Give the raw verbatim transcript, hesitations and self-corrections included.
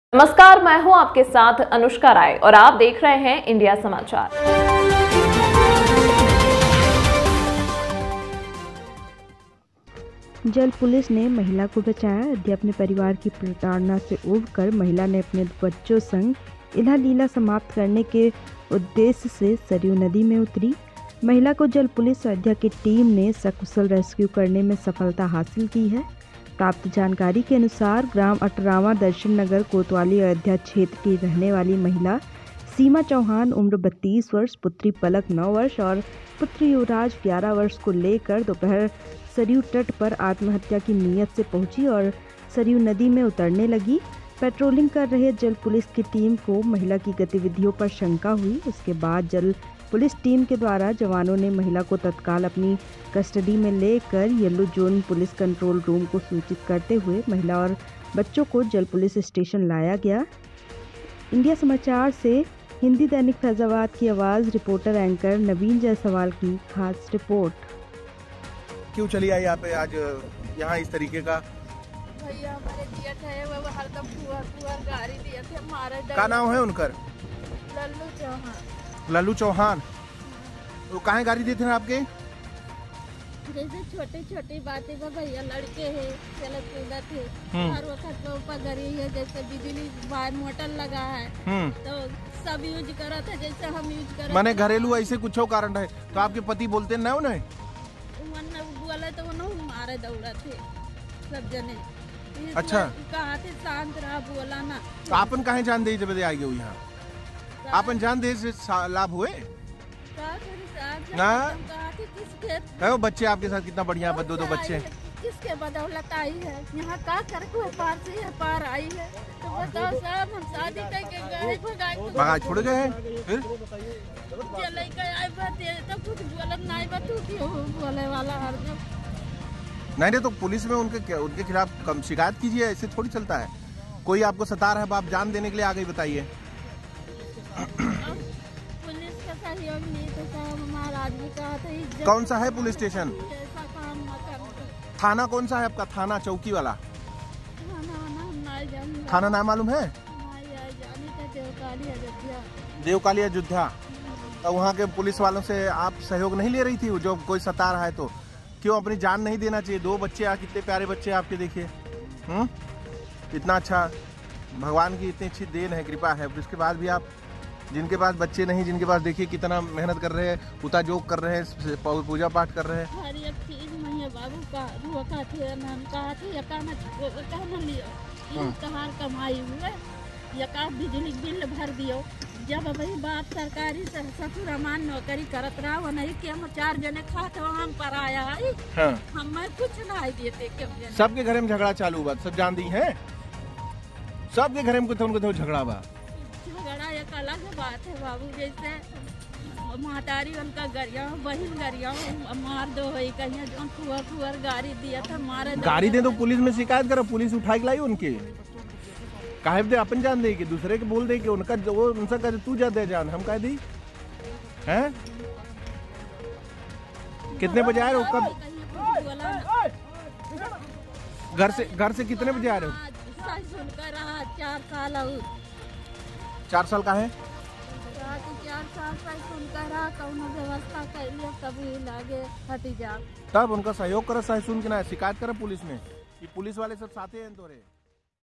नमस्कार, मैं हूं आपके साथ अनुष्का राय और आप देख रहे हैं इंडिया समाचार। जल पुलिस ने महिला को बचाया। यदि अपने परिवार की प्रताड़ना से उबकर महिला ने अपने बच्चों संग इल्हा लीला समाप्त करने के उद्देश्य से सरयू नदी में उतरी। महिला को जल पुलिस अयोध्या की टीम ने सकुशल रेस्क्यू करने में सफलता हासिल की है। प्राप्त जानकारी के अनुसार ग्राम अटरावा दर्शन नगर कोतवाली अयोध्या क्षेत्र की रहने वाली महिला सीमा चौहान उम्र बत्तीस वर्ष, पुत्री पलक नौ वर्ष और पुत्र युवराज ग्यारह वर्ष को लेकर दोपहर सरयू तट पर आत्महत्या की नीयत से पहुंची और सरयू नदी में उतरने लगी। पेट्रोलिंग कर रहे जल पुलिस की टीम को महिला की गतिविधियों पर शंका हुई। इसके बाद जल पुलिस टीम के द्वारा जवानों ने महिला को तत्काल अपनी कस्टडी में लेकर yellow zone police control room को सूचित करते हुए महिला और बच्चों को जल पुलिस स्टेशन लाया गया। इंडिया समाचार से हिंदी दैनिक फैजाबाद की आवाज़ रिपोर्टर एंकर नवीन जायसवाल की खास रिपोर्ट। क्यों चली आई यहाँ पे आज यहाँ इस तरीके का? भैया हमारे दिया थे वो हरदम पुअर पुअर गाड़ी दिए थे हमारे। क्या नाम है उनकर? लल्लू चौहान। लल्लू चौहान। तो कहाँ गाड़ी देते हैं आपके? जैसे छोटी छोटी बातें में भैया लड़के हैं चलत कूदत है, हर वक्त के ऊपर गरी है, जैसे बिजली मोटर लगा है तो सब यूज करत है जैसे हम यूज करत। माने घरेलू ऐसे कुछ कारण है तो आपके पति बोलते न उन्हें? बोले तो उन्होंने मारे दौड़ा थे सब जने। अच्छा, कहा थे शांत रहा बोला ना। तो आपन कहे जान दे जब आई गई यहाँ? आपन जान दे से लाभ हुए ना? है वो बच्चे आपके साथ कितना बढ़िया, दो दो बच्चे किसके बदौलत आई है यहाँ का करके पार से है पार आई है तो बताओ साहब। हम शादी करके गए भगा छोड़ गए हैं फिर चले गए आए बाते तो कुछ बोलत नहीं बतू क्यों बोले वाला हर जब नहीं नहीं तो पुलिस में उनके उनके खिलाफ कम शिकायत कीजिए। ऐसे थोड़ी चलता है। कोई आपको सता रहा है, आप जान देने के लिए आ गई, बताइए। पुलिस का सहयोग नहीं तो हमारा आदमी कहा था। कौन सा है पुलिस स्टेशन? थाना कौन सा है आपका? थाना चौकी वाला थाना नाम मालूम है? देवकाली अयोध्या। तो वहाँ के पुलिस वालों से आप सहयोग नहीं ले रही थी? जो कोई सता रहा है तो क्यों अपनी जान नहीं देना चाहिए? दो बच्चे आ, कितने प्यारे बच्चे आपके, देखिए। हम्म इतना अच्छा भगवान की इतनी अच्छी देन है, कृपा है, उसके बाद भी आप जिनके पास बच्चे नहीं, जिनके पास देखिए कितना मेहनत कर रहे हैं, उता जोग कर रहे हैं, पूजा पाठ कर रहे हैं। हर एक चीज में बाबू का रोका थे नाम कहा थे यका न कहना लियो तहार कमाई हुए यका बिजली बिल भर दियो। जब भाई बाप सरकारी ससुर अमान नौकरी करत रहा वो नहीं कि हम चार जने खाते हम पर आया है। हाँ। हमें कुछ नहीं देते क्यों? सबके घर में झगड़ा चालू हुआ, सब जान दी है। सबके घर में कुछ कुछ झगड़ा हुआ। झगड़ा एक अलग बात है बाबू। जैसे महतारी उनका गरिया बहन गरिया मार दो है कहीं जो कुआर कुआर गाड़ी दिया था मारे गाड़ी दे तो पुलिस में शिकायत करो, पुलिस उठा के लाई उनके। काहे दे अपन जान दे कि दूसरे के बोल दे कि उनका वो उनसे कह तू जा दे जान, हम कह दी हैं? कितने बजे आ रहे हो? कब घर से घर से कितने बजे आ रहे हो? चार साल चार साल का है? चार साल का सुनकर रहा कौनो व्यवस्था कर लिया कभी लागे हटी जा। तब उनका सहयोग करो, सही सुन के ना शिकायत करो पुलिस में कि पुलिस वाले सब साथे हैं तोरे।